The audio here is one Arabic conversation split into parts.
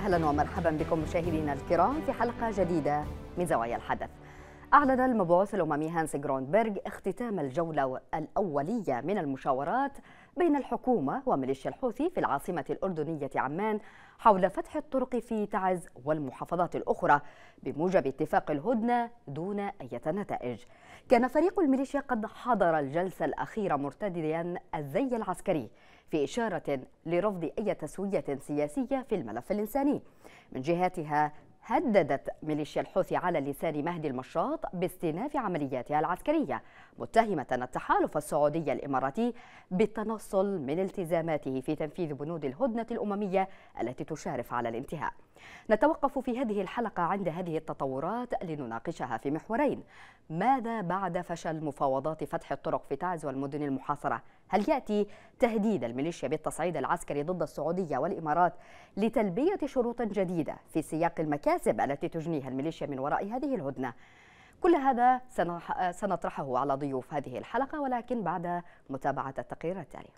أهلا ومرحبا بكم مشاهدينا الكرام في حلقة جديدة من زوايا الحدث. أعلن المبعوث الأممي هانس جرونبرغ اختتام الجولة الأولية من المشاورات بين الحكومة وميليشيا الحوثي في العاصمة الأردنية عمان حول فتح الطرق في تعز والمحافظات الأخرى بموجب اتفاق الهدنة دون أي نتائج. كان فريق الميليشيا قد حضر الجلسة الأخيرة مرتديا الزي العسكري في إشارة لرفض أي تسوية سياسية في الملف الإنساني. من جهتها هددت ميليشيا الحوثي على لسان مهدي المشاط باستئناف عملياتها العسكرية، متهمة التحالف السعودي الإماراتي بالتنصل من التزاماته في تنفيذ بنود الهدنة الأممية التي تشارف على الانتهاء. نتوقف في هذه الحلقة عند هذه التطورات لنناقشها في محورين: ماذا بعد فشل مفاوضات فتح الطرق في تعز والمدن المحاصرة؟ هل يأتي تهديد الميليشيا بالتصعيد العسكري ضد السعودية والإمارات لتلبية شروط جديدة في سياق المكاسب التي تجنيها الميليشيا من وراء هذه الهدنة؟ كل هذا سنطرحه على ضيوف هذه الحلقة، ولكن بعد متابعة التقرير التالي.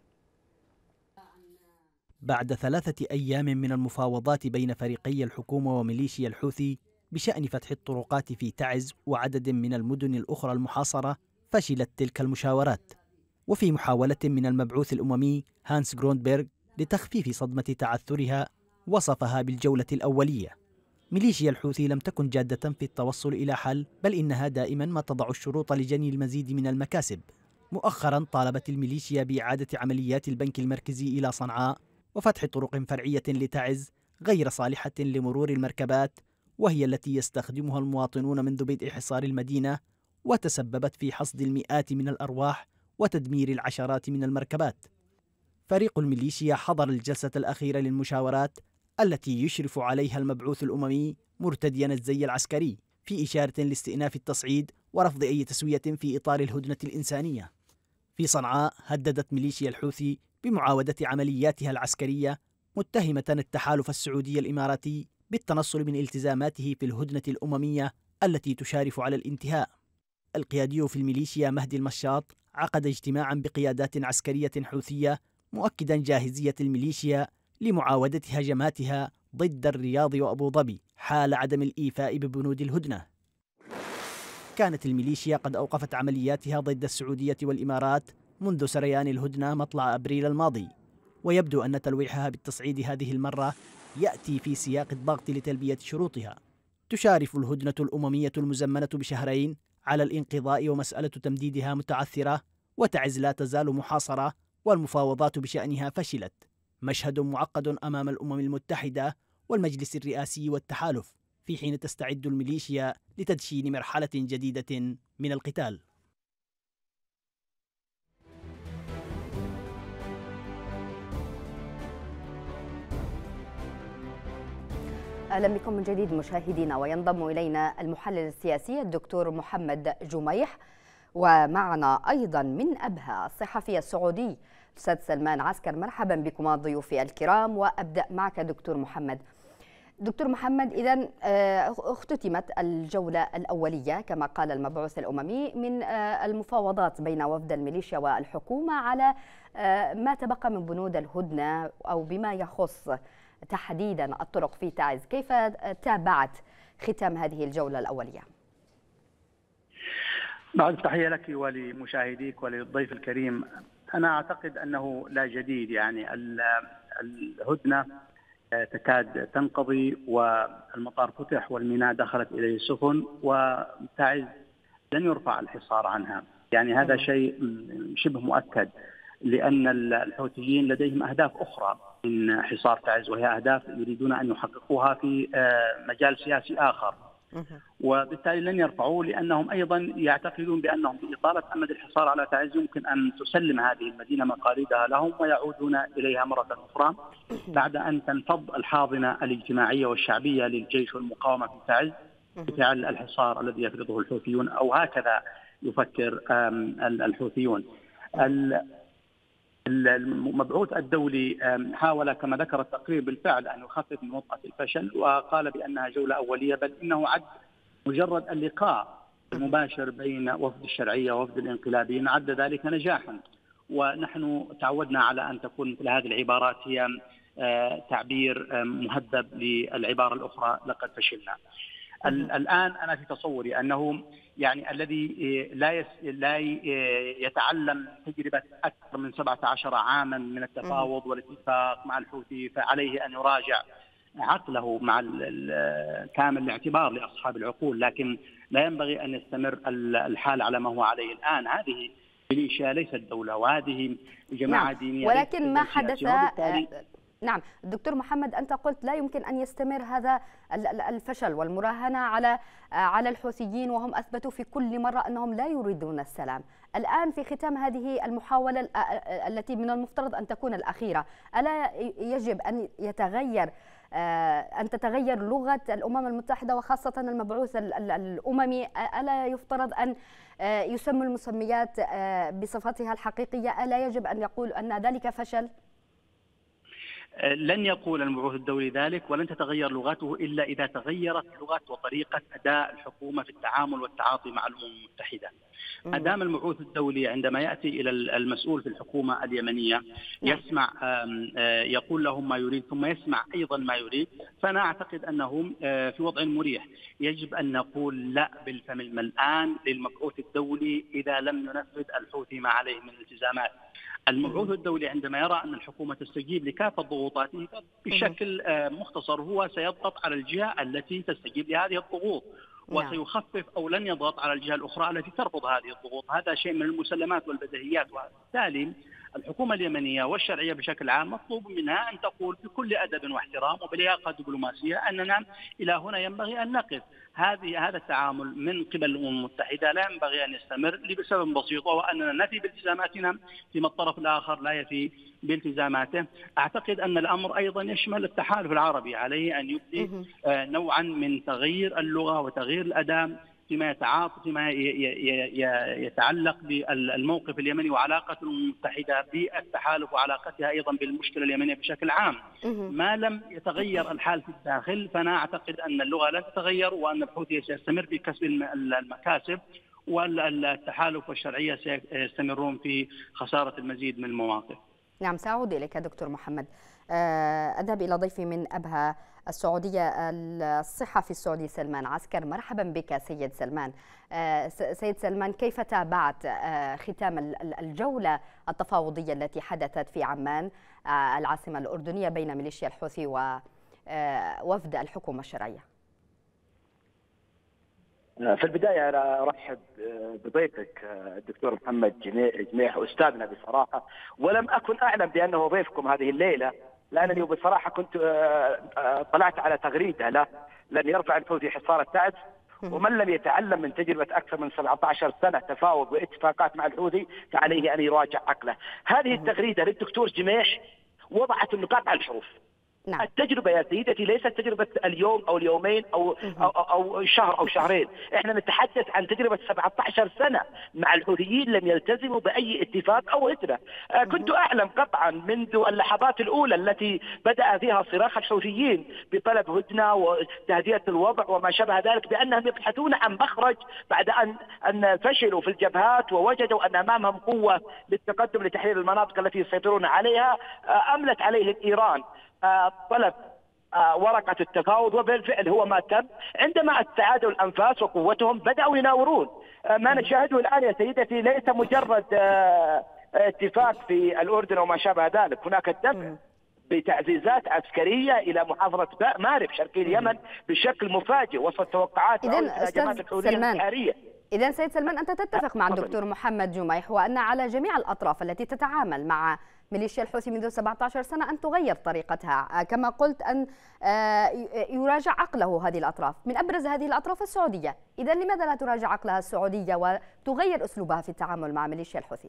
بعد 3 أيام من المفاوضات بين فريقي الحكومة وميليشيا الحوثي بشأن فتح الطرقات في تعز وعدد من المدن الأخرى المحاصرة، فشلت تلك المشاورات. وفي محاولة من المبعوث الأممي هانس جرونبرغ لتخفيف صدمة تعثرها، وصفها بالجولة الأولية. ميليشيا الحوثي لم تكن جادة في التوصل إلى حل، بل إنها دائما ما تضع الشروط لجني المزيد من المكاسب. مؤخرا طالبت الميليشيا بإعادة عمليات البنك المركزي إلى صنعاء وفتح طرق فرعية لتعز غير صالحة لمرور المركبات، وهي التي يستخدمها المواطنون منذ بدء حصار المدينة، وتسببت في حصد المئات من الأرواح وتدمير العشرات من المركبات. فريق الميليشيا حضر الجلسة الأخيرة للمشاورات التي يشرف عليها المبعوث الأممي مرتديا الزي العسكري، في إشارة لاستئناف التصعيد ورفض أي تسوية في إطار الهدنة الإنسانية. في صنعاء هددت ميليشيا الحوثي بمعاودة عملياتها العسكرية، متهمة التحالف السعودي الإماراتي بالتنصل من التزاماته في الهدنة الأممية التي تشارف على الانتهاء. القيادي في الميليشيا مهدي المشاط عقد اجتماعا بقيادات عسكرية حوثية، مؤكدا جاهزية الميليشيا لمعاودة هجماتها ضد الرياض وأبو ظبي حال عدم الإيفاء ببنود الهدنة. كانت الميليشيا قد أوقفت عملياتها ضد السعودية والإمارات منذ سريان الهدنة مطلع أبريل الماضي، ويبدو أن تلويحها بالتصعيد هذه المرة يأتي في سياق الضغط لتلبية شروطها. تشارف الهدنة الأممية المزمنة بشهرين على الانقضاء، ومسألة تمديدها متعثرة، وتعز لا تزال محاصرة، والمفاوضات بشأنها فشلت. مشهد معقد أمام الأمم المتحدة والمجلس الرئاسي والتحالف، في حين تستعد الميليشيا لتدشين مرحلة جديدة من القتال. أهلا بكم من جديد مشاهدينا، وينضم إلينا المحلل السياسي الدكتور محمد جميح، ومعنا أيضا من أبها الصحفي السعودي الأستاذ سلمان عسكر. مرحبا بكم ضيوفي الكرام، وأبدأ معك دكتور محمد. دكتور محمد، إذن اختتمت الجولة الأولية كما قال المبعوث الأممي من المفاوضات بين وفد الميليشيا والحكومة على ما تبقى من بنود الهدنة أو بما يخص تحديدا الطرق في تعز. كيف تابعت ختام هذه الجولة الأولية؟ بعد التحية لك ولمشاهديك وللضيف الكريم، أنا أعتقد أنه لا جديد، يعني الهدنة تكاد تنقضي، والمطار فتح والميناء دخلت إليه السفن، وتعز لن يرفع الحصار عنها. يعني هذا شيء شبه مؤكد، لأن الحوثيين لديهم أهداف أخرى من حصار تعز، وهي أهداف يريدون أن يحققوها في مجال سياسي آخر، وبالتالي لن يرفعوا، لأنهم أيضا يعتقدون بأنهم بإطالة أمد الحصار على تعز يمكن أن تسلم هذه المدينة مقاليدها لهم ويعودون إليها مرة أخرى بعد أن تنفض الحاضنة الاجتماعية والشعبية للجيش والمقاومة في تعز بفعل الحصار الذي يفرضه الحوثيون، أو هكذا يفكر الحوثيون. المبعوث الدولي حاول كما ذكر التقرير بالفعل أن يخفف من وطأة الفشل، وقال بأنها جولة أولية، بل إنه عد مجرد اللقاء المباشر بين وفد الشرعية ووفد الانقلابيين عد ذلك نجاحا. ونحن تعودنا على أن تكون مثل هذه العبارات هي تعبير مهذب للعبارة الأخرى لقد فشلنا. الآن أنا في تصوري أنه يعني الذي لا يتعلم تجربة أكثر من 17 عاما من التفاوض والاتفاق مع الحوثي فعليه أن يراجع عقله مع كامل الاعتبار لأصحاب العقول، لكن لا ينبغي أن يستمر الحال على ما هو عليه الآن. هذه ميليشيا ليست دولة، وهذه جماعة دينية، ولكن ما حدث. نعم دكتور محمد، أنت قلت لا يمكن أن يستمر هذا الفشل والمراهنة على الحوثيين، وهم أثبتوا في كل مرة أنهم لا يريدون السلام. الآن في ختام هذه المحاولة التي من المفترض أن تكون الأخيرة، ألا يجب أن تتغير لغة الأمم المتحدة وخاصة المبعوث الأممي؟ ألا يفترض أن يسمى المسميات بصفتها الحقيقية؟ ألا يجب أن يقول أن ذلك فشل؟ لن يقول المبعوث الدولي ذلك، ولن تتغير لغته إلا إذا تغيرت لغة وطريقة أداء الحكومة في التعامل والتعاطي مع الأمم المتحدة. أدام المبعوث الدولي عندما يأتي إلى المسؤول في الحكومة اليمنية يسمع، يقول لهم ما يريد ثم يسمع أيضا ما يريد، فأنا أعتقد أنهم في وضع مريح. يجب أن نقول لا بالفم الملآن للمبعوث الدولي إذا لم ينفذ الحوثي ما عليه من التزامات. المبعوث الدولي عندما يرى أن الحكومة تستجيب لكافة ضغوطاته بشكل مختصر هو سيضغط على الجهة التي تستجيب لهذه الضغوط، وسيخفف أو لن يضغط على الجهة الأخرى التي ترفض هذه الضغوط. هذا شيء من المسلمات والبديهيات. وبالتالي الحكومة اليمنية والشرعية بشكل عام مطلوب منها أن تقول بكل أدب واحترام وبلياقة دبلوماسية أننا إلى هنا ينبغي أن نقف. هذا التعامل من قبل الأمم المتحدة لا ينبغي أن يستمر لسبب بسيط، وأننا نفي بالتزاماتنا فيما الطرف الآخر لا يفي بالتزاماته. أعتقد أن الأمر أيضا يشمل التحالف العربي، عليه أن يبدي نوعا من تغيير اللغة وتغيير الأداء فيما يتعلق بالموقف اليمني وعلاقة الأمم المتحدة بالتحالف وعلاقتها أيضا بالمشكلة اليمنية بشكل عام. ما لم يتغير الحال في الداخل فأنا أعتقد أن اللغة لن تتغير، وأن الحوثي سيستمر في كسب المكاسب، والتحالف والشرعية سيستمرون في خسارة المزيد من المواقف. نعم، سأعود إليك دكتور محمد. أذهب إلى ضيفي من أبها السعودية، الصحفي السعودي سلمان عسكر. مرحبا بك سيد سلمان. سيد سلمان، كيف تابعت ختام الجولة التفاوضية التي حدثت في عمان العاصمة الأردنية بين ميليشيا الحوثي ووفد الحكومة الشرعية؟ في البداية أنا أرحب بضيفك الدكتور محمد جميح، أستاذنا بصراحة، ولم أكن أعلم بأنه ضيفكم هذه الليلة، لأنني بصراحة كنت طلعت على تغريدة له لن يرفع الحوثي حصار التعز، ومن لم يتعلم من تجربة أكثر من 17 سنة تفاوض واتفاقات مع الحوثي فعليه أن يراجع عقله. هذه التغريدة للدكتور جميح وضعت النقاط على الحروف. نعم. التجربة يا سيدتي ليست تجربة اليوم أو اليومين أو شهر أو شهرين، إحنا نتحدث عن تجربة 17 سنة مع الحوثيين لم يلتزموا بأي اتفاق أو هدنة. كنت أعلم قطعا منذ اللحظات الأولى التي بدأ فيها صراخ الحوثيين بطلب هدنة وتهدئة الوضع وما شابه ذلك بأنهم يبحثون عن مخرج بعد أن فشلوا في الجبهات ووجدوا أن أمامهم قوة للتقدم لتحرير المناطق التي يسيطرون عليها. أملت عليه إيران طلب ورقة التفاوض، وبالفعل هو ما تم. عندما استعادوا الأنفاس وقوتهم بدأوا يناورون. ما نشاهده الآن يا سيدتي ليس مجرد اتفاق في الأردن وما شابه ذلك، هناك دفع بتعزيزات عسكرية إلى محافظة مارب شرقي اليمن بشكل مفاجئ وسط توقعات هجمات الحوثيين الانتحارية. إذن سيد سلمان، أنت تتفق مع الدكتور محمد جميح وأن على جميع الأطراف التي تتعامل مع ميليشيا الحوثي منذ 17 سنة أن تغير طريقتها، كما قلت أن يراجع عقله هذه الأطراف، من أبرز هذه الأطراف السعودية. إذن لماذا لا تراجع عقلها السعودية وتغير أسلوبها في التعامل مع ميليشيا الحوثي؟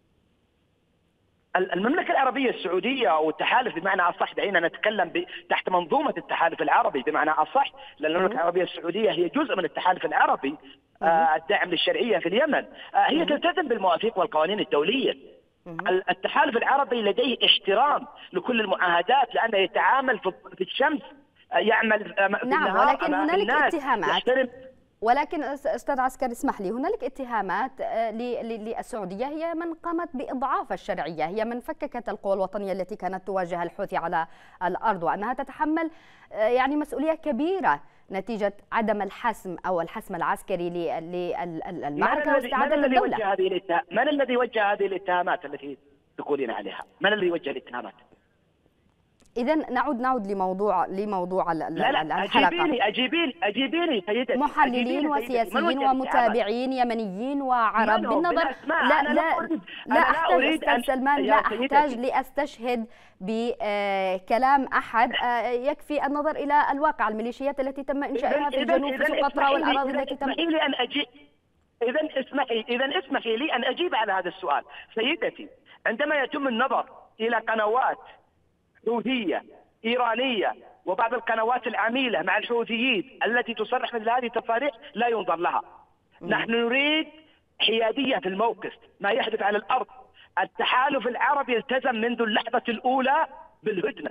المملكة العربية السعودية والتحالف بمعنى أصح، دعينا نتكلم تحت منظومة التحالف العربي بمعنى أصح، لأن المملكة العربية السعودية هي جزء من التحالف العربي الداعم للشرعية في اليمن. هي تلتزم بالمواثيق والقوانين الدولية. التحالف العربي لديه احترام لكل المعاهدات لأنه يتعامل في الشمس، يعمل في نعم، ولكن هنالك اتهامات. ولكن أستاذ عسكري اسمح لي، هنالك اتهامات للسعودية، هي من قامت بإضعاف الشرعية، هي من فككت القوى الوطنية التي كانت تواجه الحوثي على الأرض، وأنها تتحمل يعني مسؤولية كبيرة نتيجة عدم الحسم أو الحسم العسكري للمعركة واستعادة الدولة. من الذي وجه هذه الاتهامات التي تقولين عليها؟ من الذي وجه الاتهامات؟ إذا نعود لموضوع الحلقة. أجيبيني سيدتي. محللين وسياسيين ومتابعين يمنيين وعرب، بالنظر لا أحتاج أستاذ سلمان، لا أحتاج لأستشهد بكلام أحد، يكفي النظر إلى الواقع. الميليشيات التي تم إنشائها في الجنوب في سقطرى والأراضي التي تم إذا اسمحي لي أن أجيب على هذا السؤال. سيدتي، عندما يتم النظر إلى قنوات حوثية إيرانية وبعض القنوات العميلة مع الحوثيين التي تصرح مثل هذه التصاريح لا ينظر لها. نحن نريد حيادية في الموقف. ما يحدث على الأرض، التحالف العربي التزم منذ اللحظة الأولى بالهدنة،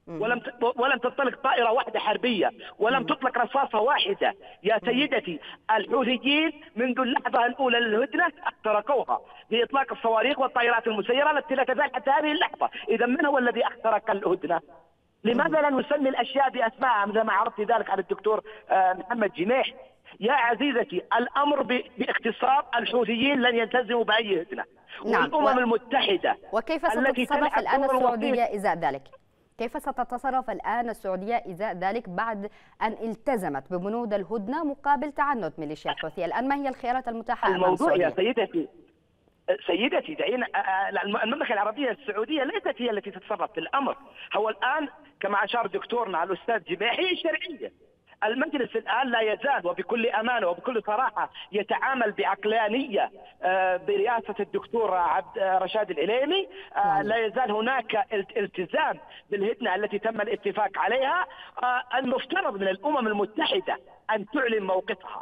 ولم تنطلق طائرة واحدة حربية، ولم تطلق رصاصة واحدة. يا سيدتي، الحوثيين منذ اللحظة الأولى للهدنة اخترقوها بإطلاق الصواريخ والطائرات المسيرة التي لا تزال حتى هذه اللحظة. إذا من هو الذي اخترق الهدنة؟ لماذا لا نسمي الأشياء بأسمائها مثل ما عرفت ذلك على الدكتور محمد جميح؟ يا عزيزتي، الأمر باختصار، الحوثيين لن يلتزموا بأي هدنة. والأمم المتحدة وكيف ستتصرف الآن السعودية إزاء ذلك؟ كيف ستتصرف الآن السعودية إزاء ذلك بعد أن التزمت ببنود الهدنة مقابل تعنت ميليشيا الحوثي؟ الآن ما هي الخيارات المتاحة أمام السعودية؟ يا سيدتي دعينا، المملكة العربية السعودية ليست هي التي تتصرف في الأمر. هو الآن كما أشار دكتورنا الأستاذ جميح هي شرعية. المجلس الآن لا يزال وبكل أمانة وبكل صراحة يتعامل بعقلانية برئاسة الدكتور عبد رشاد العليمي. لا يزال هناك التزام بالهدنة التي تم الاتفاق عليها. المفترض من الأمم المتحدة أن تعلن موقفها.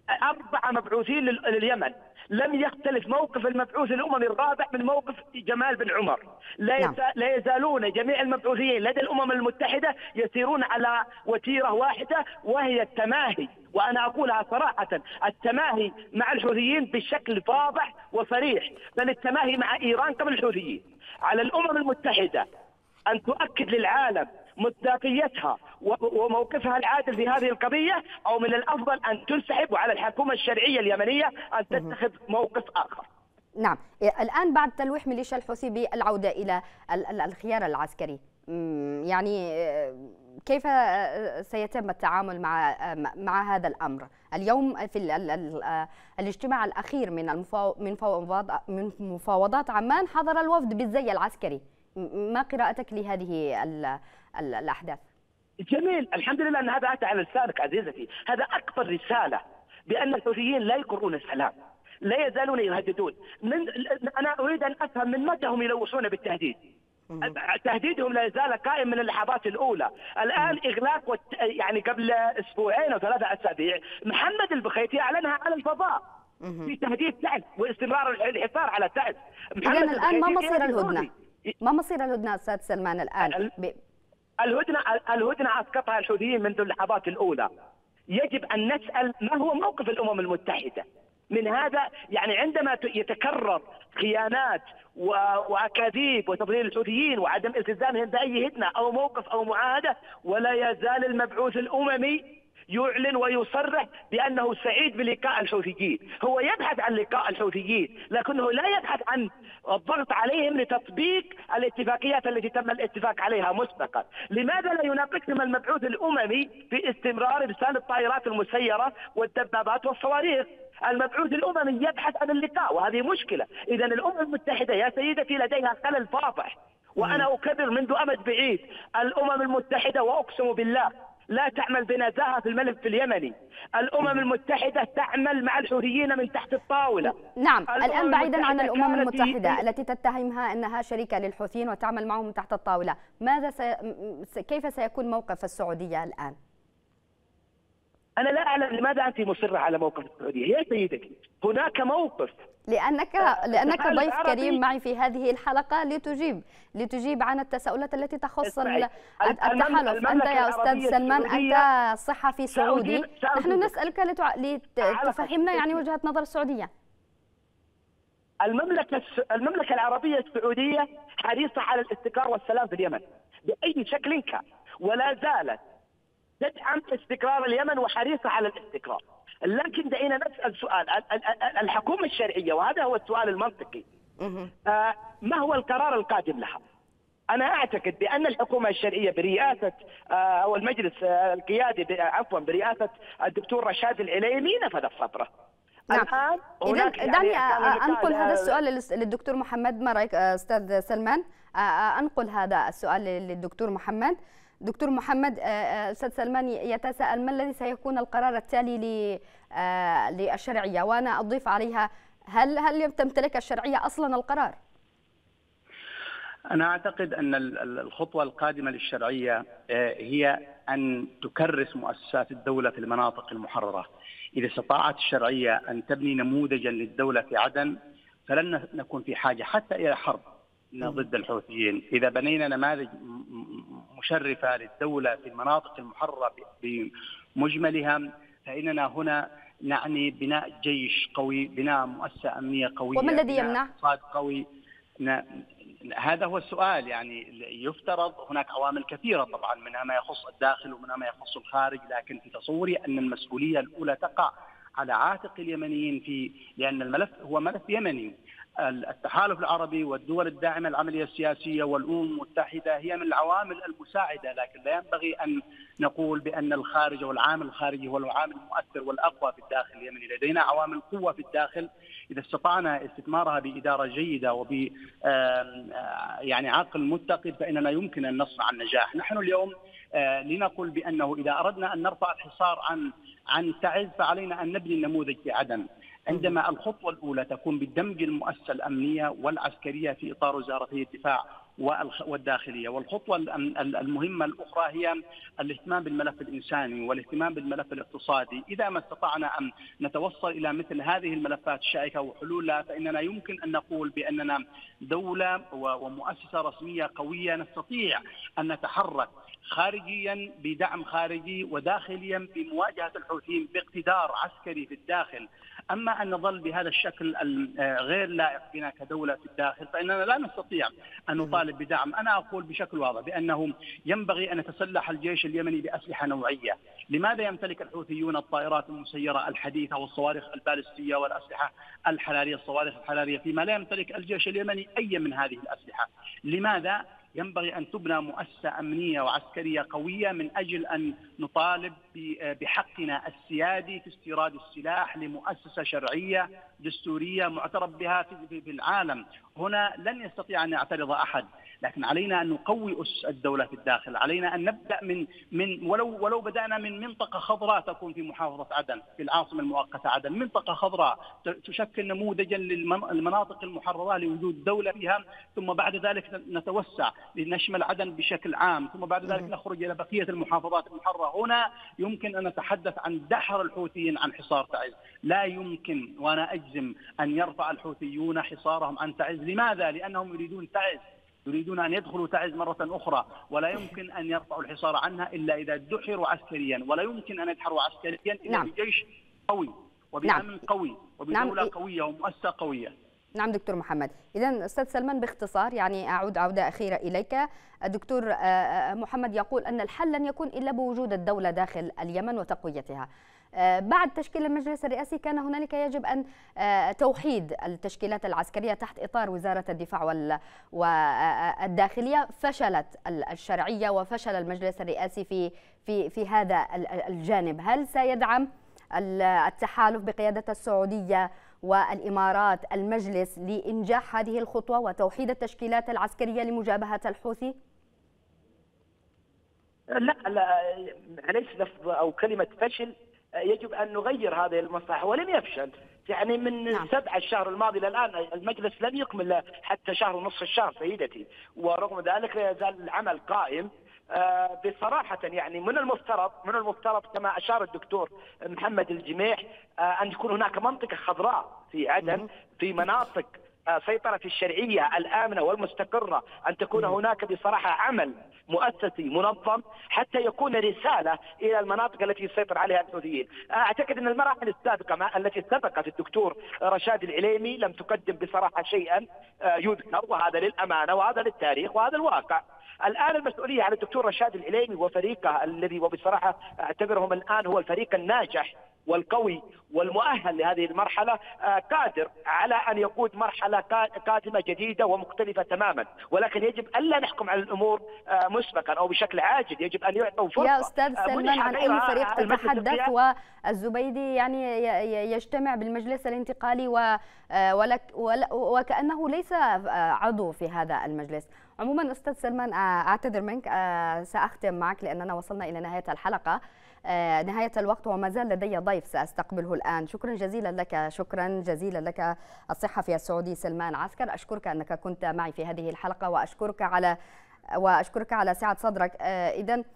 4 مبعوثين لليمن، لم يختلف موقف المبعوث الأممي الرابع من موقف جمال بن عمر. لا يزالون جميع المبعوثين لدى الأمم المتحدة يسيرون على وتيرة واحدة، وهي التماهي. وأنا أقولها صراحة، التماهي مع الحوثيين بشكل واضح وصريح، بل التماهي مع إيران قبل الحوثيين. على الأمم المتحدة أن تؤكد للعالم مصداقيتها وموقفها العادل في هذه القضية، أو من الأفضل أن تنسحب، وعلى الحكومة الشرعية اليمنية أن تتخذ موقف آخر. نعم، الآن بعد تلويح ميليشيا الحوثي بالعودة إلى الخيار العسكري، يعني كيف سيتم التعامل مع هذا الأمر؟ اليوم في الاجتماع الأخير من مفاوضات عمان حضر الوفد بالزي العسكري، ما قراءتك لهذه الأحداث؟ جميل، الحمد لله أن هذا أتى على لسانك عزيزتي. هذا أكبر رسالة بأن الحوثيين لا يقرون السلام، لا يزالون يهددون. أنا أريد أن أفهم من متى هم يلوثون بالتهديد. تهديدهم لا يزال قائم من اللحظات الأولى. الآن إغلاق يعني قبل أسبوعين أو 3 أسابيع محمد البخيتي أعلنها على الفضاء في تهديد تعز واستمرار الحصار على تعز. إذن الآن ما مصير الهدنة؟ ما مصير الهدنة أستاذ سلمان الآن؟ الهدنة أسقطها الحوثيين منذ اللحظات الأولى. يجب أن نسأل ما هو موقف الأمم المتحدة من هذا. يعني عندما يتكرر خيانات وأكاذيب وتضليل الحوثيين وعدم التزامهم بأي هدنة أو موقف أو معاهدة، ولا يزال المبعوث الأممي يعلن ويصرح بأنه سعيد بلقاء الحوثيين. هو يبحث عن لقاء الحوثيين، لكنه لا يبحث عن الضغط عليهم لتطبيق الاتفاقيات التي تم الاتفاق عليها مسبقا. لماذا لا يناقشهم المبعوث الأممي في استمرار إرسال الطائرات المسيرة والدبابات والصواريخ؟ المبعوث الأممي يبحث عن اللقاء، وهذه مشكلة. إذن الأمم المتحدة يا سيدتي لديها خلل فاضح، وأنا أكرر منذ أمد بعيد، الأمم المتحدة وأقسم بالله لا تعمل بنزاهة في الملف اليمني. الأمم المتحدة تعمل مع الحوثيين من تحت الطاولة. نعم، الآن بعيدا عن الأمم المتحدة التي تتهمها أنها شريكة للحوثيين وتعمل معهم من تحت الطاولة، كيف سيكون موقف السعودية الآن؟ أنا لا أعلم لماذا أنت مصرة على موقف السعودية يا سيدتي. هناك موقف لأنك ضيف كريم معي في هذه الحلقة لتجيب عن التساؤلات التي تخص التحالف. أنت يا أستاذ سلمان أنت صحفي سعودي، نحن نسألك لتفهمنا يعني وجهة نظر السعودية. المملكة العربية السعودية حريصة على الاستقرار والسلام في اليمن بأي شكل كان، ولا زالت تدعم استقرار اليمن وحريصة على الاستقرار. لكن دعينا نسأل سؤال الحكومة الشرعية، وهذا هو السؤال المنطقي، ما هو القرار القادم لها؟ أنا أعتقد بأن الحكومة الشرعية برئاسة أو المجلس القيادي برئاسة الدكتور رشاد العليمي نفذ الفترة. نعم. إذن دعني أنقل هذا السؤال للدكتور محمد. ما رأيك أستاذ سلمان؟ أنقل هذا السؤال للدكتور محمد. دكتور محمد، أستاذ سلمان يتساءل ما الذي سيكون القرار التالي للشرعية، وأنا أضيف عليها هل تمتلك الشرعية أصلا القرار؟ أنا أعتقد أن الخطوة القادمة للشرعية هي أن تكرس مؤسسات الدولة في المناطق المحررة. إذا استطاعت الشرعية أن تبني نموذجا للدولة في عدن فلن نكون في حاجة حتى إلى حرب ضد الحوثيين. إذا بنينا نماذج مشرفة للدولة في المناطق المحررة بمجملها فإننا هنا نعني بناء جيش قوي، بناء مؤسسة أمنية قوية، وما الذي يمنع؟ اقتصاد قوي. هذا هو السؤال. يعني يفترض هناك عوامل كثيرة طبعا، منها ما يخص الداخل ومنها ما يخص الخارج، لكن في تصوري أن المسؤولية الأولى تقع على عاتق اليمنيين لأن الملف هو ملف يمني. التحالف العربي والدول الداعمة العملية السياسية والأمم المتحدة هي من العوامل المساعدة، لكن لا ينبغي أن نقول بأن الخارج والعامل الخارجي هو العامل المؤثر والأقوى في الداخل اليمني. لدينا عوامل قوة في الداخل إذا استطعنا استثمارها بإدارة جيدة وب يعني عقل متقد فإننا يمكن أن نصنع النجاح. نحن اليوم لنقول بأنه إذا أردنا أن نرفع الحصار عن تعز فعلينا أن نبني النموذج في عدن. عندما الخطوة الأولى تكون بدمج المؤسسة الأمنية والعسكرية في إطار وزارتي الدفاع والداخلية، والخطوة المهمة الأخرى هي الاهتمام بالملف الإنساني والاهتمام بالملف الاقتصادي. إذا ما استطعنا أن نتوصل إلى مثل هذه الملفات الشائكة وحلولها فإننا يمكن أن نقول بأننا دولة ومؤسسة رسمية قوية نستطيع أن نتحرك خارجيا بدعم خارجي وداخليا بمواجهة الحوثيين باقتدار عسكري في الداخل. أما أن نظل بهذا الشكل غير لائق بنا كدولة في الداخل فإننا لا نستطيع أن نطالب بدعم. أنا أقول بشكل واضح بأنه ينبغي أن يتسلح الجيش اليمني بأسلحة نوعية. لماذا يمتلك الحوثيون الطائرات المسيرة الحديثة والصواريخ البالستية والأسلحة الحرارية الصواريخ الحرارية فيما لا يمتلك الجيش اليمني أي من هذه الأسلحة؟ لماذا؟ ينبغي أن تبنى مؤسسة أمنية وعسكرية قوية من أجل أن نطالب بحقنا السيادي في استيراد السلاح لمؤسسة شرعية دستورية معترف بها في العالم. هنا لن يستطيع أن يعترض أحد، لكن علينا أن نقوي أسس الدولة في الداخل. علينا أن نبدأ من ولو بدأنا من منطقة خضراء تكون في محافظة عدن في العاصمة المؤقتة عدن، منطقة خضراء تشكل نموذجا للمناطق المحررة لوجود دولة فيها، ثم بعد ذلك نتوسع لنشمل عدن بشكل عام، ثم بعد ذلك نخرج إلى بقية المحافظات المحررة. هنا يمكن أن نتحدث عن دحر الحوثيين عن حصار تعز. لا يمكن وأنا أجزم أن يرفع الحوثيون حصارهم عن تعز. لماذا؟ لأنهم يريدون تعز، يريدون أن يدخلوا تعز مرة أخرى، ولا يمكن أن يرفعوا الحصار عنها إلا إذا دحروا عسكريا، ولا يمكن أن يدحروا عسكريا إلا بجيش قوي وبأمن قوي وبدولة قوية ومؤسسة قوية. نعم دكتور محمد. إذن أستاذ سلمان باختصار يعني أعود عودة أخيرة إليك. الدكتور محمد يقول أن الحل لن يكون إلا بوجود الدولة داخل اليمن وتقويتها. بعد تشكيل المجلس الرئاسي كان هنالك يجب أن توحيد التشكيلات العسكرية تحت إطار وزارة الدفاع والداخلية. فشلت الشرعية وفشل المجلس الرئاسي في هذا الجانب. هل سيدعم التحالف بقيادة السعودية والإمارات المجلس لإنجاح هذه الخطوة وتوحيد التشكيلات العسكرية لمجابهة الحوثي؟ لا معليش، لفظ أو كلمة فشل يجب أن نغير هذه المصلحة، ولم يفشل. يعني من 7 الشهر الماضي للآن المجلس لم يكمل حتى شهر ونصف الشهر سيدتي، ورغم ذلك لا يزال العمل قائم. بصراحة يعني من المفترض كما أشار الدكتور محمد الجميح أن يكون هناك منطقة خضراء في عدن، في مناطق سيطرة الشرعية الآمنة والمستقرة، أن تكون هناك بصراحة عمل مؤسسي منظم حتى يكون رسالة إلى المناطق التي يسيطر عليها الحوثيين. أعتقد أن المراحل السابقة التي سبقت الدكتور رشاد العليمي لم تقدم بصراحة شيئا يذكر، وهذا للأمانة وهذا للتاريخ وهذا الواقع. الآن المسؤولية على الدكتور رشاد العليمي وفريقه الذي وبصراحة أعتبرهم الآن هو الفريق الناجح والقوي والمؤهل لهذه المرحلة، قادر على أن يقود مرحلة قادمة جديدة ومختلفة تماما، ولكن يجب ألا نحكم على الأمور مسبقا أو بشكل عاجل، يجب أن يعطوا فرصة. يا أستاذ سلمان، عن أي فريق تتحدث؟ والزبيدي يعني يجتمع بالمجلس الانتقالي وكأنه ليس عضو في هذا المجلس. عموما أستاذ سلمان، أعتذر منك، سأختم معك لأننا وصلنا إلى نهاية الحلقة، نهاية الوقت، وما زال لدي ضيف سأستقبله الآن. شكرا جزيلا لك، شكرا جزيلا لك الصحفي السعودي سلمان عسكر. أشكرك أنك كنت معي في هذه الحلقة، وأشكرك على سعة صدرك. إذن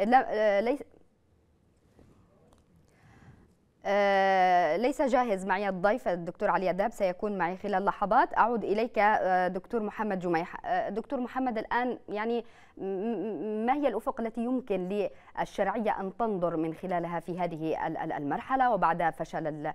ليس جاهز معي الضيف الدكتور علي الذهب، سيكون معي خلال لحظات. أعود إليك دكتور محمد جميح. دكتور محمد، الآن يعني ما هي الأفق التي يمكن للشرعية أن تنظر من خلالها في هذه المرحلة وبعد فشل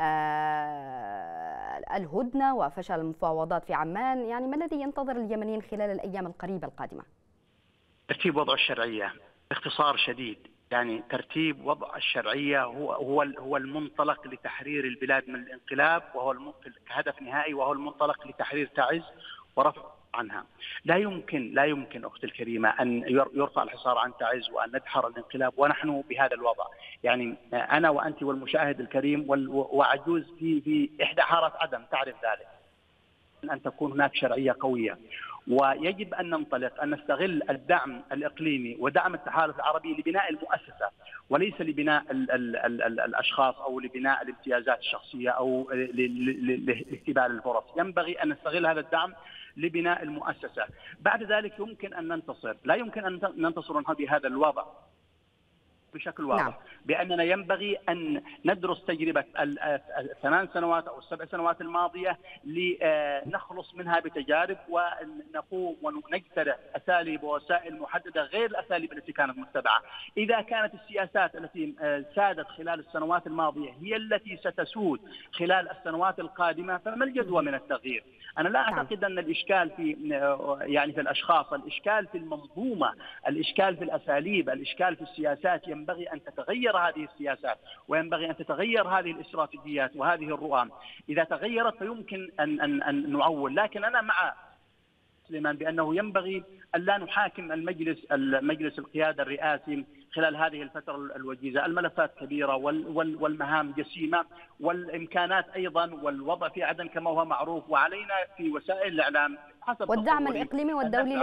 الهدنة وفشل المفاوضات في عمان؟ يعني ما الذي ينتظر اليمنيين خلال الأيام القريبة القادمة؟ ترتيب وضع الشرعية باختصار شديد. يعني ترتيب وضع الشرعية هو المنطلق لتحرير البلاد من الانقلاب، وهو كهدف نهائي، وهو المنطلق لتحرير تعز ورفع عنها. لا يمكن أختي الكريمة أن يرفع الحصار عن تعز وأن ندحر الانقلاب ونحن بهذا الوضع. يعني أنا وأنت والمشاهد الكريم وعجوز في إحدى حارات عدن تعرف ذلك، أن تكون هناك شرعية قوية، ويجب أن ننطلق أن نستغل الدعم الإقليمي ودعم التحالف العربي لبناء المؤسسة، وليس لبناء الأشخاص أو لبناء الامتيازات الشخصية أو لاستباء الفرص. ينبغي أن نستغل هذا الدعم لبناء المؤسسة. بعد ذلك يمكن أن ننتصر. لا يمكن أن ننتصر بهذا الوضع بشكل واضح. نعم. بأننا ينبغي أن ندرس تجربة الثمان سنوات أو السبع سنوات الماضية لنخلص منها بتجارب، ونقوم ونجترح أساليب ووسائل محددة غير الأساليب التي كانت متبعة. إذا كانت السياسات التي سادت خلال السنوات الماضية هي التي ستسود خلال السنوات القادمة، فما الجدوى من التغيير؟ أنا لا أعتقد أن الإشكال في في الأشخاص، الإشكال في المنظومة، الإشكال في الأساليب، الإشكال في السياسات. ينبغي أن تتغير هذه السياسات، وينبغي أن تتغير هذه الاستراتيجيات وهذه الرؤى. إذا تغيرت فيمكن أن نعول. لكن أنا مع سليمان بأنه ينبغي أن لا نحاكم المجلس القيادة الرئاسي خلال هذه الفترة الوجيزة. الملفات كبيرة والمهام جسيمة والإمكانات أيضا، والوضع في عدن كما هو معروف، وعلينا في وسائل الإعلام حسب والدعم الإقليمي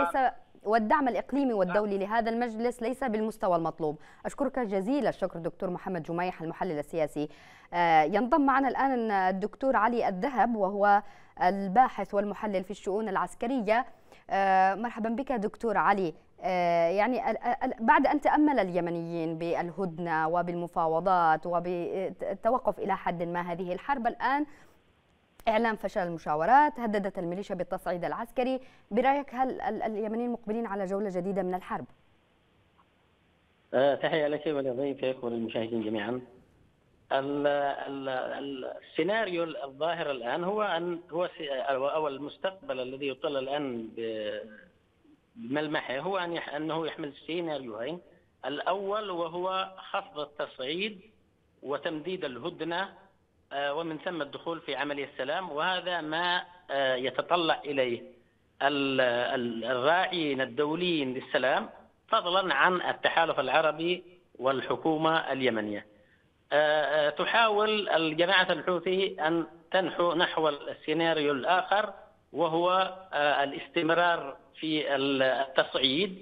والدولي لهذا المجلس ليس بالمستوى المطلوب. أشكرك جزيل الشكر دكتور محمد جميح المحلل السياسي. ينضم معنا الآن الدكتور علي الذهب، وهو الباحث والمحلل في الشؤون العسكرية. مرحبا بك دكتور علي. يعني بعد أن تأمل اليمنيين بالهدنة وبالمفاوضات وبالتوقف إلى حد ما هذه الحرب، الآن إعلام فشل المشاورات، هددت الميليشيا بالتصعيد العسكري، برأيك هل اليمنيين مقبلين على جولة جديدة من الحرب؟ تحية لك ولضيفك وللمشاهدين جميعا. السيناريو الظاهر الآن هو المستقبل الذي يطل الآن بملمحه، هو أنه يحمل سيناريوهين. الأول وهو خفض التصعيد وتمديد الهدنة ومن ثم الدخول في عملية السلام، وهذا ما يتطلع إليه الراعين الدوليين للسلام فضلا عن التحالف العربي والحكومة اليمنية. تحاول الجماعة الحوثي أن تنحو نحو السيناريو الآخر، وهو الاستمرار في التصعيد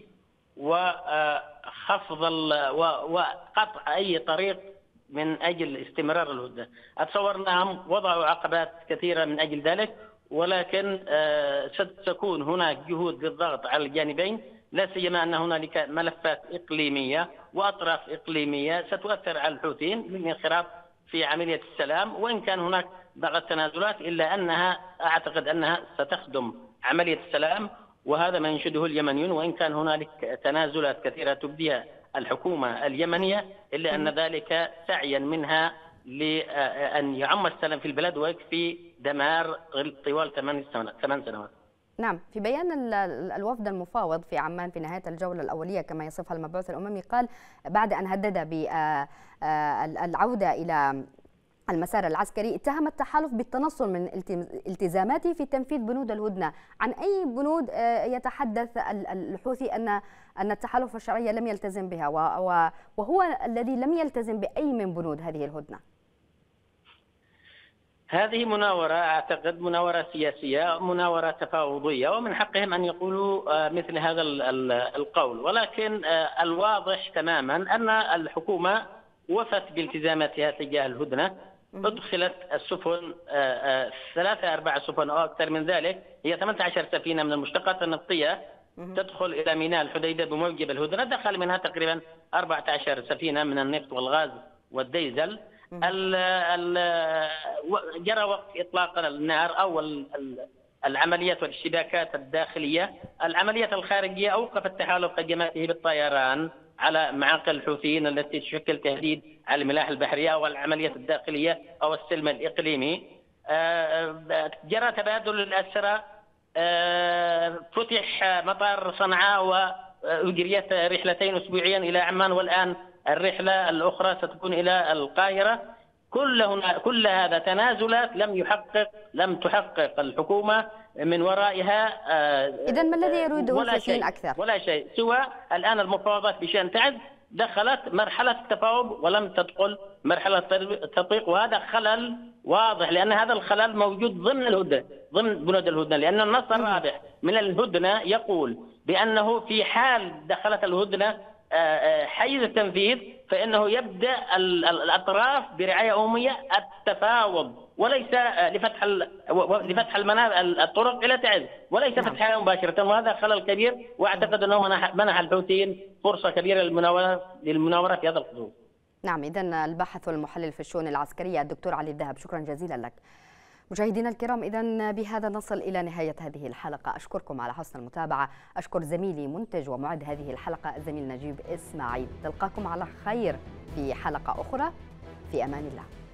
وخفض وقطع أي طريق من أجل استمرار الهدنة. أتصور أنهم وضعوا عقبات كثيرة من أجل ذلك، ولكن ستكون هناك جهود للضغط على الجانبين لا سيما أن هنالك ملفات إقليمية وأطراف إقليمية ستؤثر على الحوثيين بالانخراط في عملية السلام. وإن كان هناك بعض التنازلات إلا أنها أعتقد أنها ستخدم عملية السلام، وهذا ما ينشده اليمنيون. وإن كان هنالك تنازلات كثيرة تبديها الحكومة اليمنية إلا أن ذلك سعيا منها لأن يعم السلام في البلاد ويكفي دمار طوال 8 سنوات. نعم، في بيان الوفد المفاوض في عمان في نهاية الجولة الأولية كما يصفها المبعوث الأممي، قال بعد أن هدد بالعودة إلى المسار العسكري اتهم التحالف بالتنصل من التزاماته في تنفيذ بنود الهدنة. عن أي بنود يتحدث الحوثي أن التحالف الشرعي لم يلتزم بها، وهو الذي لم يلتزم بأي من بنود هذه الهدنة؟ هذه مناورة، أعتقد مناورة سياسية، مناورة تفاوضية، ومن حقهم أن يقولوا مثل هذا القول. ولكن الواضح تماما أن الحكومة وفت بالتزاماتها تجاه الهدنة. أدخلت السفن 3-4 سفن أو أكثر من ذلك، هي 18 سفينة من المشتقات النفطية تدخل إلى ميناء الحديدة بموجب الهدنة. دخل منها تقريبا 14 سفينة من النفط والغاز والديزل. جرى وقت إطلاق النار أو العمليات والاشتباكات الداخلية. العمليات الخارجية أوقف التحالف هجماته بالطيران على معاقل الحوثيين التي تشكل تهديد على الملاحة البحرية، والعمليات الداخلية أو السلم الإقليمي. جرى تبادل الأسرى، فتح مطار صنعاء وأجريت رحلتين أسبوعيا إلى عمان، والآن الرحلة الأخرى ستكون إلى القاهرة. كل هذا تنازلات لم تحقق الحكومة من ورائها. إذن ما الذي يريده الحوثيين أكثر؟ ولا شيء سوى الآن المفاوضات بشأن تعز دخلت مرحلة التفاوض ولم تدخل مرحلة التطبيق، وهذا خلل واضح، لأن هذا الخلل موجود ضمن الهدنة، ضمن بنود الهدنة، لأن النص الرابع من الهدنة يقول بأنه في حال دخلت الهدنة حيز التنفيذ فإنه يبدأ الأطراف برعاية أممية التفاوض، وليس لفتح الطرق إلى تعز، وليس فتحها مباشرة. وهذا خلل كبير، وأعتقد أنه منح الحوثيين فرصة كبيرة للمناورة في هذا الخصوص. نعم، إذن الباحث والمحلل في الشؤون العسكرية الدكتور علي الذهب، شكرا جزيلا لك. مشاهدينا الكرام، إذن بهذا نصل إلى نهاية هذه الحلقة. أشكركم على حسن المتابعة. أشكر زميلي منتج ومعد هذه الحلقة الزميل نجيب إسماعيل. نلقاكم على خير في حلقة أخرى، في أمان الله.